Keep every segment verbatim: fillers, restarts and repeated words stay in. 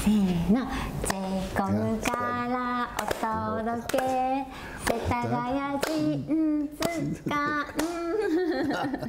せーの、 ジェイコムからお届け、世田谷人図鑑ありがとうございます。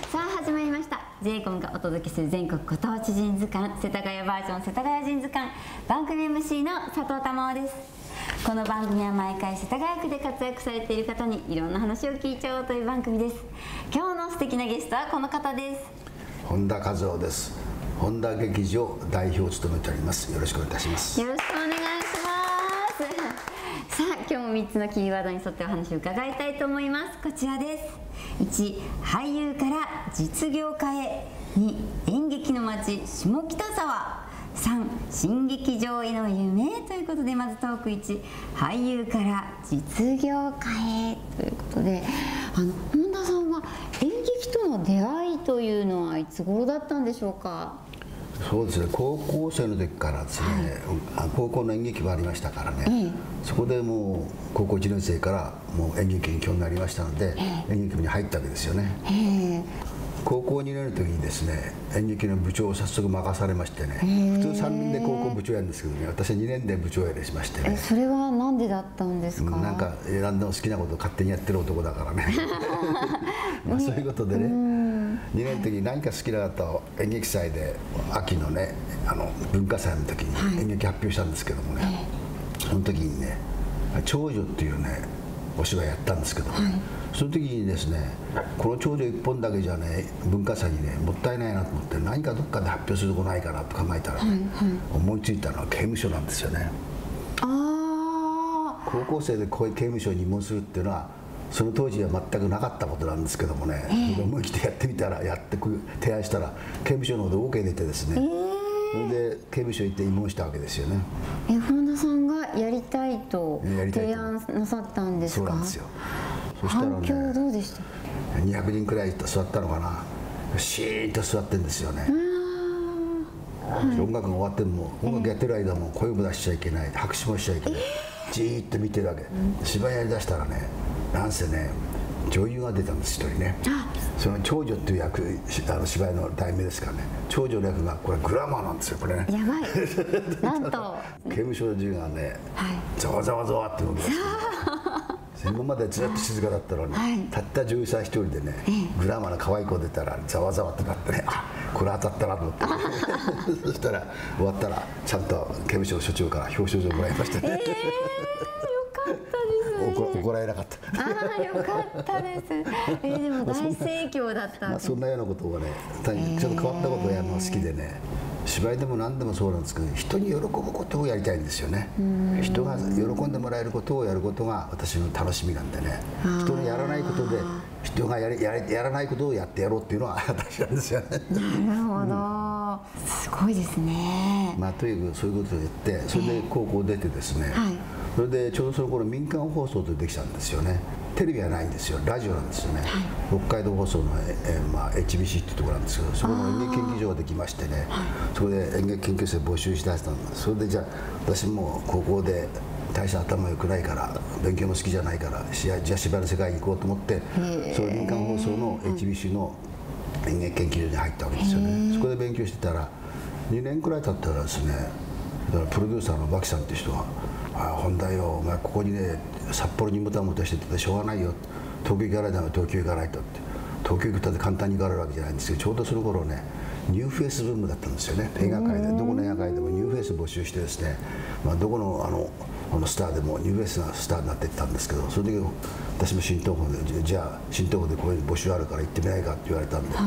さあ始まりました、 ジェイコムがお届けする全国ご当地人図鑑、世田谷バージョン世田谷人図鑑、番組 エムシー の佐藤珠緒です。この番組は毎回世田谷区で活躍されている方にいろんな話を聞いちゃおうという番組です。今日の素敵なゲストはこの方です。 本田和夫です。本田劇場代表を務めております。よろしくお願いいたします。 よろしくお願いします。さあ今日もみっつのキーワードに沿ってお話を伺いたいと思います。こちらです。いち、俳優から実業家へ。に、演劇の街下北沢。さん、新劇場への夢ということで、まずトークいち、俳優から実業家へということで、あの本田さんは演劇との出会いというのはいつ頃だったんでしょうか？ そうですね、高校生の時からですね、はい、高校の演劇部ありましたからね、ええ、そこでもう高校いちねん生からもう演劇に興味がありましたので、ええ、演劇部に入ったわけですよね。ええ、高校にねんの時にですね、演劇の部長を早速任されましてね、普通さんねんで高校部長やるんですけどね、私はにねんで部長やりしましてね。 え、それはなんでだったんですか？ なんか何でも好きなことを勝手にやってる男だからねまあそういうことでね、にねんの時に何か好きな方を演劇祭で秋のね、あの文化祭の時に演劇発表したんですけどもね、はい、その時にね「長女」っていうねお芝居やったんですけども、ね、はい、その時にですね、この長女一本だけじゃね文化祭にねもったいないなと思って、何かどっかで発表するとこないかなと考えたら、ね、はいはい、思いついたのは刑務所なんですよね。あ、高校生でこういう刑務所に入門するっていうのはその当時は全くなかったことなんですけどもね、えー、思い切ってやってみたら、やって提案したら刑務所の方で オーケー 出てですね、えー、それで刑務所行って慰問したわけですよね。 え、本田さんがやりたいと提案なさったんですか？ そうなんですよ。そしたらね、 反響どうでした？ にひゃくにんくらい座ったのかな、シーンと座ってるんですよね。はい、音楽が終わっても音楽やってる間も声も出しちゃいけない、拍手もしちゃいけない、えー、じーっと見てるわけ。芝居やりだしたらね、なんせね女優が出たんです一人ね。その長女っていう役、あの芝居の題名ですからね、長女の役がこれグラマーなんですよ、これね。やばいなんと刑務所の銃がね、はい、ざわざわざわって動き出して、今までずっと静かだったのに、はい、たった女優さん一人でね、グラマーの可愛い子出たらざわざわってなってね、あ、これ当たったなと思ってそしたら終わったらちゃんと刑務所の所長から表彰状もらいましたね。えー怒られなかった。 ああ、よかったです。えー、でも大盛況だった。 まあそんなようなことがね、ちょっと変わったことをやるのが好きでね、芝居でも何でもそうなんですけど、人に喜ぶことをやりたいんですよね。人が喜んでもらえることをやることが私の楽しみなんでね、人のやらないことで人がやりやりやらないことをやってやろうっていうのは私なんですよね。 なるほど、うん、すごいですね。 まあとにかくそういうことを言って、それで高校出てですね、はい、それでちょうどその頃民間放送でできたんですよね。テレビはないんですよ、ラジオなんですよね。はい、北海道放送の、えーまあ、エイチビーシー っていうところなんですけど、そこの演劇研究所ができましてね、はい、そこで演劇研究生募集しだしたんです。それでじゃあ私も高校で大した頭良くないから勉強も好きじゃないからじゃあ芝居の世界に行こうと思って、その民間放送の エイチビーシー の演劇研究所に入ったわけですよね。そこで勉強してたらにねんくらい経ったらですね、だからプロデューサーのバキさんっていう人が「ああ本田よ、お前ここにね札幌にもたもたしててしょうがないよ、東京行かないと東京行かないと」って、東京行くったって簡単に行かれるわけじゃないんですけど、ちょうどその頃ねニューフェイスブームだったんですよね。映画界でどこの映画界でもニューフェイス募集してですね、まあ、どこのあのあのスターでもニューフェイスがスターになっていったんですけど、その時私も新東宝でじゃあ新東宝でこういう募集あるから行ってみないかって言われたんで、はい、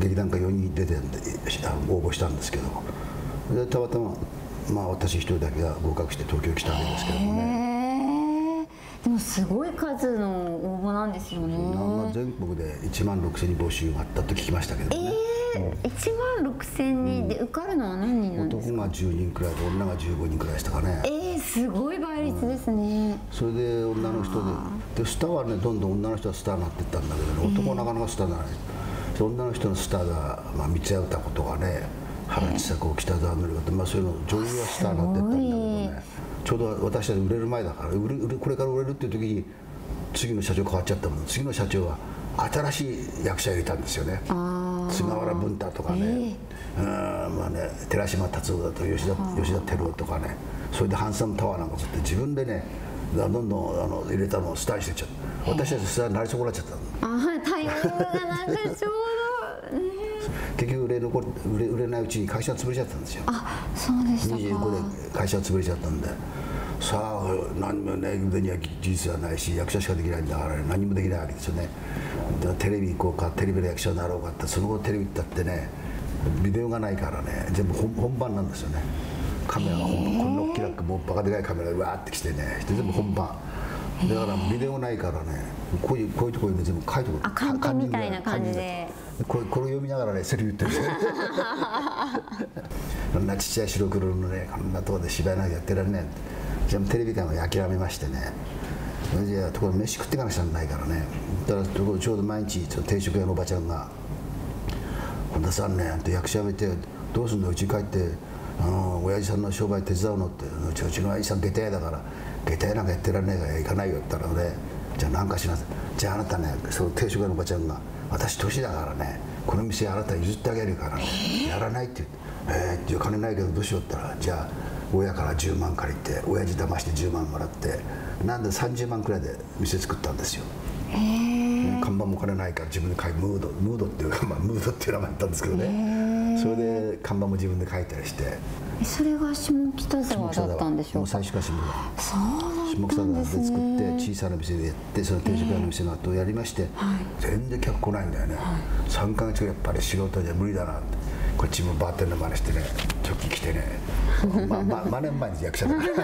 劇団からよにん出てんで応募したんですけど、でたまたままあ私一人だけが合格して東京来たわけですけどもね。 でもすごい数の応募なんですよね。 まあ、全国でいちまんろくせんにん募集があったと聞きましたけどね。 えー、いちまんろくせんにんで受かるのは何人なんですか？ 男がじゅうにんくらいで女がじゅうごにんくらいでしたかね。 えー、すごい倍率ですね。うん、 それで女の人で、でスターはねどんどん女の人はスターになっていったんだけど、ね、男はなかなかスターにならない。えー、女の人のスターが、まあ、三谷歌子とかね、原千佐子、北澤典子って、まあ、そういうの女優はスターになっていったんだけどね、ちょうど私たち売れる前だから、売れ売れこれから売れるっていう時に次の社長変わっちゃったもん。次の社長は新しい役者入れたんですよね。菅原文太とかね、えー、うんまあね寺島達夫だと吉田吉田照夫とかね、それでハンサムタワーなんか作って自分でねどんどんあの入れたのをスターにしてっちゃって、私たちスターになり損なっちゃったの。 あ、タイミングがなんかちょうど、ね、 結局売れ残売れ売れないうちに会社が潰れちゃったんですよ。 あ、そうでしたか。 にじゅうごで会社が潰れちゃったんで、さあ何もね腕には技術はないし役者しかできないんだから、ね、何もできないわけですよね。だからテレビ行こうかテレビの役者になろうかって、その後テレビだってねビデオがないからね全部 本, 本番なんですよね。カメラが本番、こんな大きなもうバカでかいカメラがわーってきてね全部本番だからビデオないからね、こういうこういうところに全部書いておく。 あ、カンペみたいな感じでこれこれを読みながらねセリフ言ってるんですよ。こんなちっちゃい白黒のねこんなところで芝居なんかやってられねえ。じゃあテレビ界は諦めましてね、じゃあところ飯食っていかなきゃないからね、だからちょうど毎日定食屋のおばちゃんが「本田さんね役者辞めてどうすんの、うち帰ってあの親父さんの商売手伝うの」って「うちうちの親父さん下駄屋だから下駄屋なんかやってられねえから行かないよ」って言ったらね、じゃあ何かしなさい、じゃああなたねその定食屋のおばちゃんが「私年だからねこの店あなた譲ってあげるから、ね、やらない」って言って「えー、じゃあ金ないけどどうしよう」って言ったら「じゃあ親からじゅうまん借りて親父騙してじゅうまんもらってなんでさんじゅうまんくらいで店作ったんですよ。看板も金ないから自分で書いてムードムードっていうか、まあ、ムードっていう名前だったんですけどね、それで看板も自分で書いたりして。 それが下北沢だったんでしょうか。 最初から下北沢下北沢で作って小さな店でやって、その定食屋の店の後をやりまして、はい、全然客来ないんだよね、はい、さんかげつやっぱり素人じゃ無理だなって、こっちもバーテンの真似してねチョッキ着てねままま年前に役者だから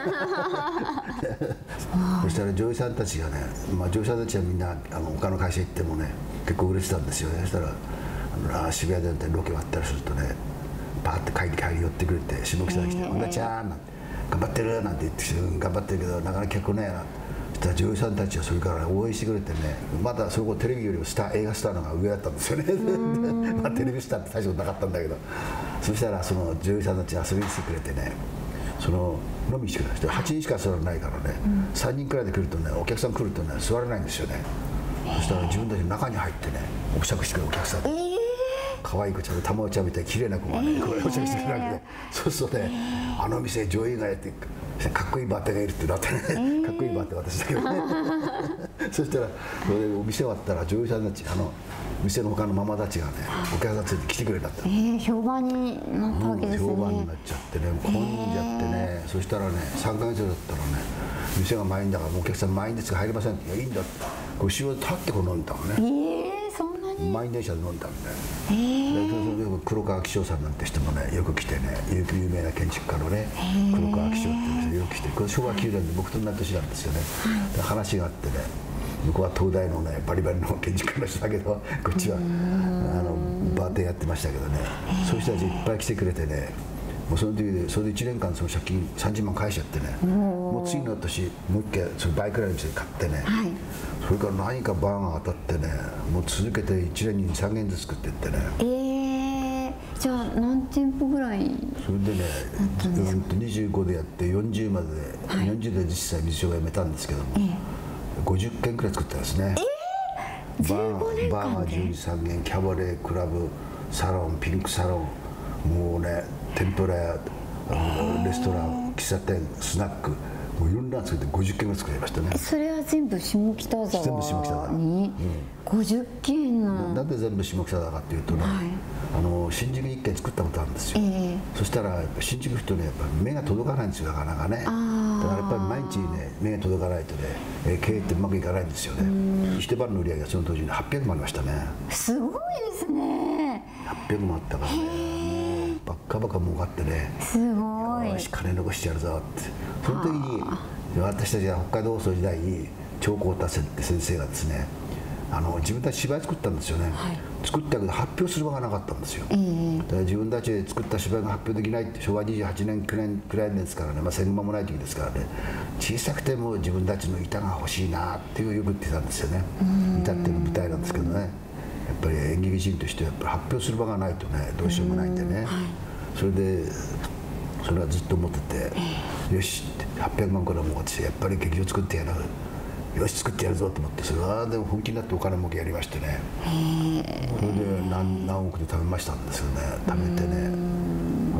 そしたら女優さんたちがね、まあ、女優さんたちはみんなあの他の会社行ってもね結構売れてたんですよね。そしたらあの渋谷でロケ終わったりするとねバーって帰り帰り寄ってくれて下北沢に来て「本田ちゃん」なんて「頑張ってる」なんて言ってきて「頑張ってるけどなかなか客来ねえな」ってそしたら女優さんたちはそれから、ね、応援してくれてね、まだそこテレビよりもスター映画スターの方が上だったんですよねまあテレビスターって大したことなかったんだけど、そしたらその女優さんたち遊びに来てくれてね、その飲みに来てくれてはちにんしか座らないからね、うん、さんにんくらいで来るとねお客さん来るとね座れないんですよね。そしたら自分たちの中に入ってねお酌してくれるお客さん、えー可愛い子ちゃん玉緒ちゃんみたいな綺麗な子がね、これお茶してくれるわけで、そうするとね、あの店女優がやってかっこいいバーテンがいるってなってね、かっこいいバーテン私だけどねそしたらそれでお店終わったら女優さんたちあの店の他のママたちがねお客さんついて来てくれたって、 えー、評判になったわけですね、うん、 評判になっちゃってね混んじゃってね、そしたらねさんかげつだったらね店が満員だからお客さん満員ですが入りませんって、いやいいんだって後ろで立ってこう飲んだのね、えー、そんなに満員電車で飲んだんだよ、えー、で黒川紀章さんなんて人もねよく来てね、有名な建築家のね黒川紀章っていう人よく来て、これしょうわきゅうねんで僕と同じ年なんですよね、はい、話があってね、向こうは東大のねバリバリの建築家の人だけどこっちはあのバーテンやってましたけどね、そういう人たちいっぱい来てくれてね、もうその時でそれでいちねんかんその借金さんじゅうまん返しちゃってね、もう次の年もう一回その倍くらいの店で買ってね、はい、それから何かバーが当たってね、もう続けていちねんにさんけんずつ作っていってね、 えー、じゃあ何店舗ぐらいそれでね、うん、にじゅうごでやってよんじゅうまでで、はい、よんじゅうで実際水商が辞めたんですけども、えー、ごじゅっけんくらい作ったんですね、 えー、じゅうごねんかんでバーがじゅうに、さんけん、キャバレー、クラブ、サロン、ピンクサロン、もうね天ぷら屋、レストラン、喫茶店、スナック、もういろんなの作ってごじゅっけんぐらい作りましたね。 それは全部下北沢に全部下北沢に、 うん、ごじゅっけんのな, なんで全部下北沢かっていうとね、はい、あの新宿にいっけん作ったことあるんですよ、えー、そしたら新宿人ねやっぱ目が届かないんですよ、なかなかね。だからやっぱり毎日ね目が届かないとね、えー、経営ってうまくいかないんですよね。一晩の売り上げがその当時にはっぴゃくまんありましたね。すごいですね。はっぴゃくまんあったからね、バッカバカ儲かってね、 すごい、 よし金残してやるぞって。その時に私たちが北海道放送時代に長光太って先生がですね、あの自分たち芝居作ったんですよね、はい、作ったけど発表する場がなかったんですよ、えー、だから自分たちで作った芝居が発表できないって、しょうわにじゅうはちねんくねんくらいですからね、まあ、戦後間もない時ですからね、小さくても自分たちの板が欲しいなっていうよく言ってたんですよね。板っていうの舞台なんですけどね、やっぱり演劇人としてはやっぱり発表する場がないとねどうしようもないんでね、はい、それでそれはずっと思ってて、よしってはっぴゃくまんくらい儲かってやっぱり劇場作ってやる、よし作ってやるぞと思って、それはでも本気になってお金儲けやりましてね、それで 何, 何億で食べましたんですよね。食べてね、ああ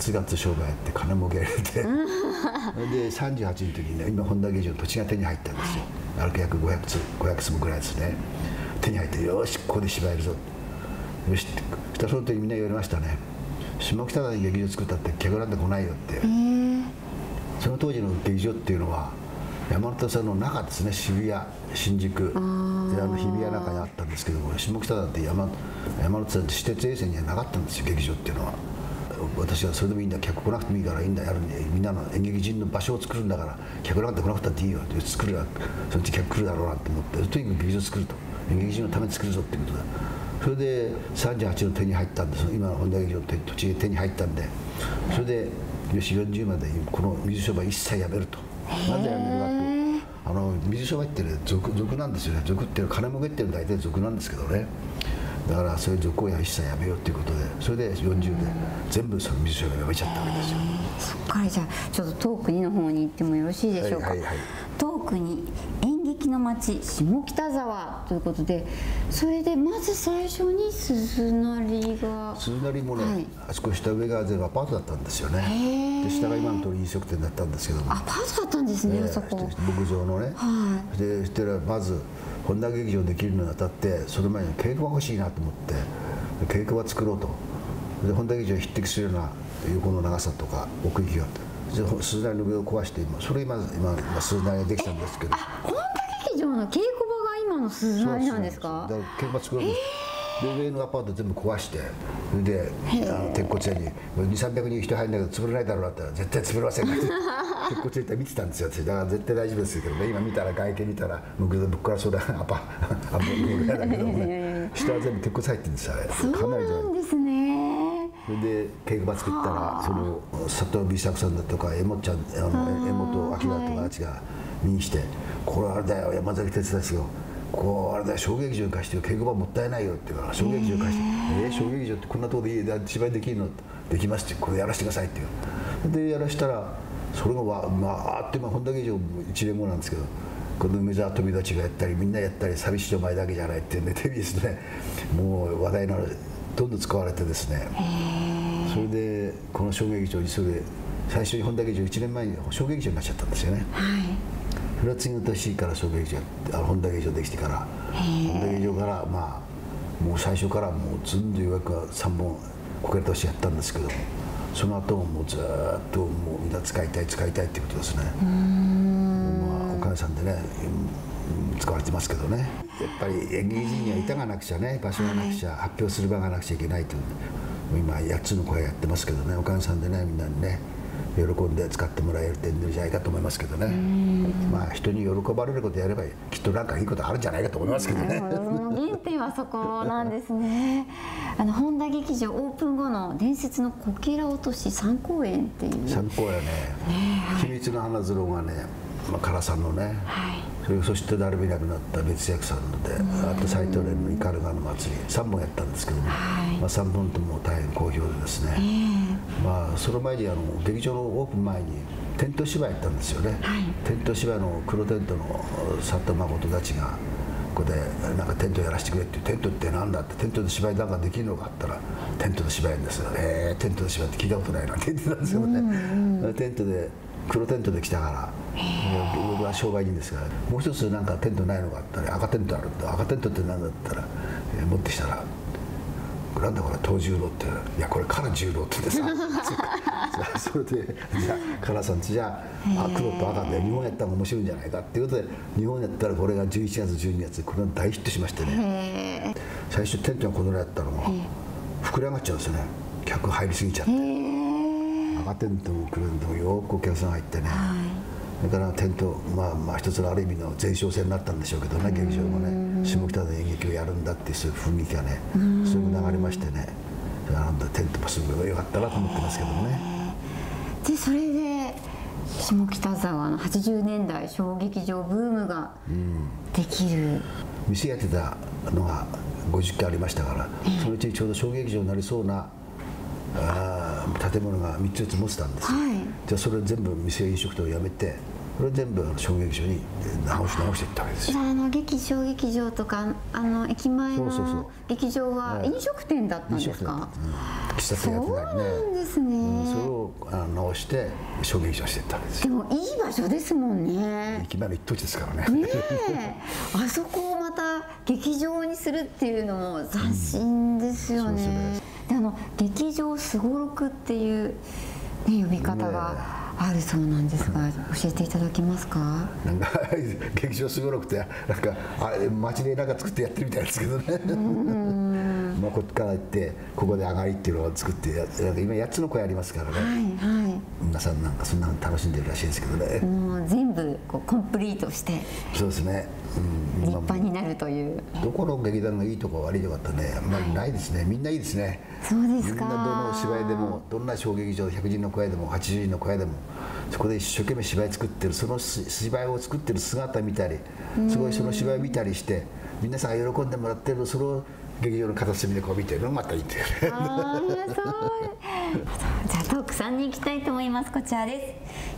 ガツガツ商売やって金儲けられてでさんじゅうはちの時にね、今本田劇場の土地が手に入ったんですよ。あれ約ごひゃくつごひゃくつぶぐらいですね。手に入って、よしここで芝居やるぞ、よしって。そしたらその時みんな言われましたね。下北沢に劇場作ったって客なんて来ないよって。その当時の劇場っていうのは山手線の中ですね、渋谷、新宿で、あの日比谷中にあったんですけども、下北沢って山山手線って私鉄沿線にはなかったんですよ、劇場っていうのは。私はそれでもいいんだ、客来なくてもいいからいいんだ、やるんで、みんなの演劇人の場所を作るんだから、客なんて来なくたっていいよって、作るわ、そのうち客来るだろうなと思って、とにかく劇場作ると、演劇人のために作るぞっていうことで、それでさんじゅうはちの手に入ったんです、今の本田劇場の土地が手に入ったんで、それでよしよんじゅうまでこの水商売一切やめると。なぜやめるかと、あの水商売ってね、俗俗なんですよね。俗っていうのは金儲けっていうのは大体俗なんですけどね。だからそういう俗を一切やめようということで、それでよんじゅうで全部その水商売やめちゃったわけですよ。 そっからじゃあちょっと遠くにの方に行ってもよろしいでしょうか。はいはいはい、遠くに演劇の町下北沢ということで、それでまず最初に鈴なりが鈴なりもね、はい、あそこ下上が全部アパートだったんですよね。で下が今の通り飲食店だったんですけども、 アパートだったんですね、あそこ牧場のね。はい、でそしたらまず本田劇場できるのにあたって、その前に稽古場欲しいなと思って稽古場作ろうと。で本田劇場に匹敵するような横の長さとか奥行きがあって、鈴なりの上を壊して、今それ今今今鈴なりができたんですけど、 本田劇場の稽古場が今の鈴なりなんですか。 だから稽古場作ろうとして、で上のアパート全部壊して、それであの鉄骨屋ににせんさんびゃくにん人入るんだけど潰れないだろうなって言ったら、絶対潰れませんからって鉄骨屋行ったら見てたんですよ。だから絶対大丈夫ですけどね、今見たら外見見たら木造ぶっ壊れそうだアパアパートだけどもね、下は全部鉄骨入ってるんですよ。 そうなんですね。 それで稽古場作ったら、その佐藤美作さんだとか江本ちゃん、あの江本明とかあっちが見にして、これあれだよ山崎哲ですよ、こうあれだよ小劇場に貸してよ、稽古場もったいないよって言うから、小劇場貸して、えー、小劇場ってこんなとこでいい芝居できるの、できますって、これやらせてくださいって言う。でやらしたら、それがわ、まあ、あっという間本田劇場いちねんごなんですけど、この梅沢富美たちがやったりみんなやったり、寂しいお前だけじゃないってね、テレビですね、もう話題のどんどん使われてですね、それでこの小劇場にそれ最初に本田劇場いちねんまえに小劇場になっちゃったんですよね。はい、それは次の年から小劇場あの本田劇場できてから、本田劇場からまあもう最初からもうずんと予約はさんぼんこけら年やったんですけども、その後ももうずっともうみんな使いたい使いたいっていうことですね。まあおかげさんでね使われてますけどね。やっぱり演劇人には板がなくちゃね、場所がなくちゃ、はい、発表する場がなくちゃいけないという、今やっつの声やってますけどね、おかげさんでねみんなにね喜んで使ってもらえるってんじゃないかと思いますけどね。まあ人に喜ばれることやればきっとなんかいいことあるんじゃないかと思いますけどね。 もう原点はそこなんですね。あの本田劇場オープン後の伝説のこけら落としさん公演っていう。 さん公演ね。ね、はい、秘密の花園がね、まあ唐さんのね。はい、それそして誰もいなくなった別役さんので、あと斎藤蓮の斑鳩の祭りさんぼんやったんですけども、はい、まあさんぼんとも大変好評でですね、えー、まあその前にあの劇場のオープン前にテント芝居やったんですよね。はい、テント芝居の黒テントの佐藤誠たちがここでなんかテントやらせてくれって、テントってなんだって、テントで芝居なんかできるのかって言ったらテントで芝居やるんですよ。えー、テントで芝居って聞いたことないなって言ってたんですけどね。うんうん、テントで黒テントで来たから、僕は商売人ですから、もう一つなんかテントないのかって言ったら赤テントあるって、赤テントって何だったら、えー、持ってきたら「なんだこれ藤十郎」って「いやこれ唐十郎」って言ってさそれで「じゃあ唐さんじゃあ黒と赤で日本やったら面白いんじゃないか」っていうことで、日本やったらこれがじゅういちがつじゅうにがつこれが大ヒットしましてね、最初テントがこのぐらいだったのが膨れ上がっちゃうんですよね、客入りすぎちゃって。赤テントも黒テントもよくお客さん入ってね、はい、それからテント、まあまあ一つのある意味の前哨戦になったんでしょうけどね、劇場もね下北で演劇をやるんだっていうそういう雰囲気がねすぐ流れましてね、なんだテントもすごい良かったなと思ってますけどもね。 でそれで下北沢のはちじゅうねんだい小劇場ブームができる、うん、 店やってたのがごじゅっけんありましたから、そのうちにちょうど小劇場になりそうなあ建物がみっつずつ持ってたんですよ。はい、じゃあそれ全部店飲食店をやめて、それ全部小劇場に直し直していったわけですよ。 あの劇小劇場とかあの駅前の劇場は飲食店だったんですか。 喫茶店やってたりね。 そうなんですね。 うん、それををして小劇場していったわけですよ。 でもいい場所ですもんね。 駅前の一等地ですからね。 ねえあそこをまた劇場にするっていうのも斬新ですよね。うん、そうですね。であの劇場すごろくっていう、ね、呼び方があるそうなんですが、教えていただけますか。 なんか劇場すごろくってなんかあれ街でなんか作ってやってるみたいですけどね。まあこっから行ってここで上がりっていうのを作ってやなんか今やっつの声ありますからね。はいはい。皆さんなんかそんなの楽しんでるらしいですけどね。 もう全部こうコンプリートして。そうですね。うん、立派になるという。 どこの劇団がいいとか悪いとかってねあんまりないですね。はい、みんないいですね。 そうですか。 みんなどの芝居でもどんな小劇場ひゃくにんの小屋でもはちじゅうにんの小屋でもそこで一生懸命芝居作ってるその芝居を作ってる姿見たりすごいその芝居を見たりして皆さんが喜んでもらってるそれを劇場の片隅でこう見てるのがまたいいっていうね。あそうじゃあトークさんに行きたいと思います。こちらです。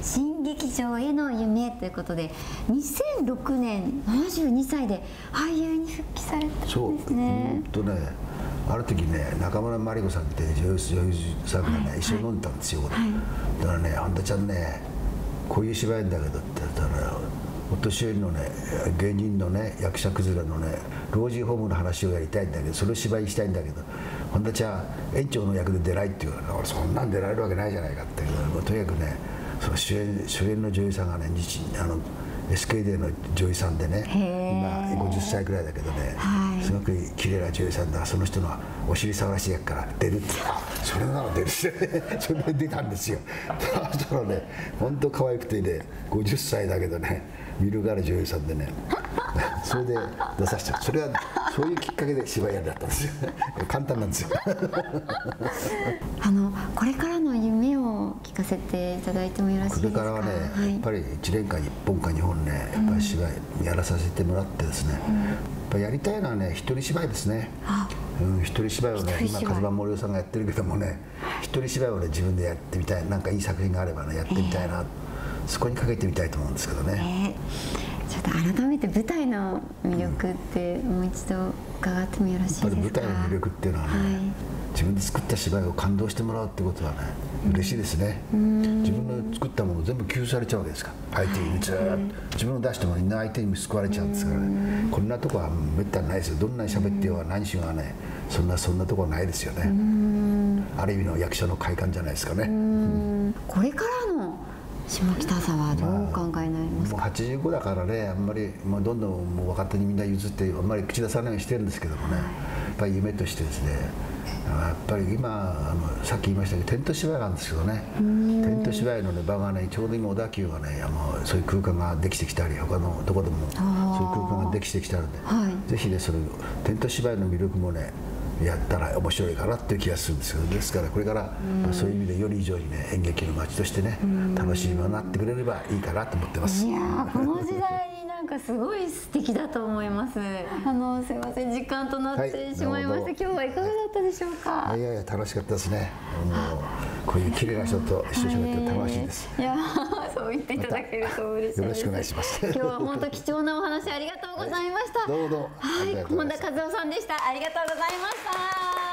新劇場への夢ということでにせんろくねんななじゅうにさいで俳優に復帰されたんですね。そううんとねある時ね中村真理子さんって女優女優さんがね、はい、一緒に飲んでたんですよ、はい、だからね「あんたちゃんねこういう芝居んだけど」って言ったらお年寄りのね芸人のね役者崩れのね老人ホームの話をやりたいんだけどそれを芝居したいんだけどあんたちゃん園長の役で出ないって言うから俺そんなん出られるわけないじゃないかって言うけどとにかくねその主演主演の女優さんがね日あのエスケーディー の女優さんでね今ごじゅっさいくらいだけどね、はい、すごく綺麗な女優さんだからその人のお尻触らしい役から出るってあそれなら出るってそれで出たんですよ。そしたらね本当可愛くてねごじゅっさいだけどね見るがる女優さんでねそれで出させてそれはそういうきっかけで芝居やりだったんですよ。簡単なんですよ。 あのこれからの夢を聞かせていただいてもよろしいですか。 これからはね、はい、やっぱりいちねんかんいっぽんかにほんねやっぱり芝居やらさせてもらってですね、うん、やっぱりやりたいのはね一人芝居ですね。うん、一人芝居をね今風間森夫さんがやってるけどもね一人芝居をね自分でやってみたいなんかいい作品があればねやってみたいな、えー、そこにかけてみたいと思うんですけどね。 えー、ちょっと改めて舞台の魅力ってもう一度伺ってもよろしいですか。やっぱり舞台の魅力っていうのはね、はい、 自分で作った芝居を感動してもらうってことはね嬉しいですね。自分の作ったもの全部吸収されちゃうわけですから相手にずっと自分の出してもみんな相手に救われちゃうんですからね。こんなとこはめったにないですよ。どんなに喋ってようが何しようがねそんなそんなとこはないですよね。ある意味の役者の快感じゃないですかね。 これからの下北沢はどうお考えになりますか。 まあ、もうはちじゅうごだからねあんまりもうどんどんもう若手にみんな譲ってあんまり口出さないようにしてるんですけどもね、やっぱり夢としてですねやっぱり今あのさっき言いましたけどテント芝居なんですけどねテント芝居の、ね、場がねちょうど今小田急がねもうそういう空間ができてきたり他のどこでもそういう空間ができてきたので、はい、ぜひねそれテント芝居の魅力もねやったら面白いかなっていう気がするんですけどですからこれから、まあ、そういう意味でより以上にね演劇の街としてね楽しいものになってくれればいいかなと思ってます。 いやこの時代になんかすごい素敵だと思います。あのすいません時間となってしまいました、はい、今日はいかがだったでしょうか。 いやいや楽しかったですね。もうこういう綺麗な人と一緒に喋って楽しいです。 いやそう言っていただけると嬉しいです。 よろしくお願いします。 今日は本当貴重なお話ありがとうございました。 はい、どうぞ。 はい、本田和夫さんでした。ありがとうございました。